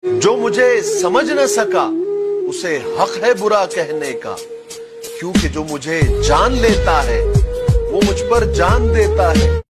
जो मुझे समझ न सका उसे हक है बुरा कहने का, क्योंकि जो मुझे जान लेता है वो मुझ पर जान देता है।